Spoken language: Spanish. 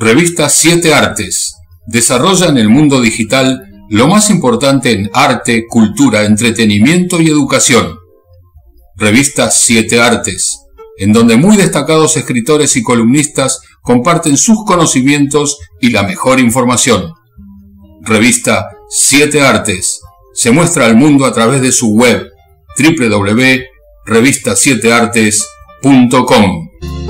Revista 7 Artes. Desarrolla en el mundo digital lo más importante en arte, cultura, entretenimiento y educación. Revista 7 Artes, en donde muy destacados escritores y columnistas comparten sus conocimientos y la mejor información. Revista 7 Artes. Se muestra al mundo a través de su web www.revista7artes.com.